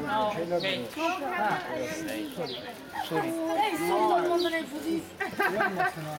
No, okay. Sorry. Hey, sono mondo nei fusi.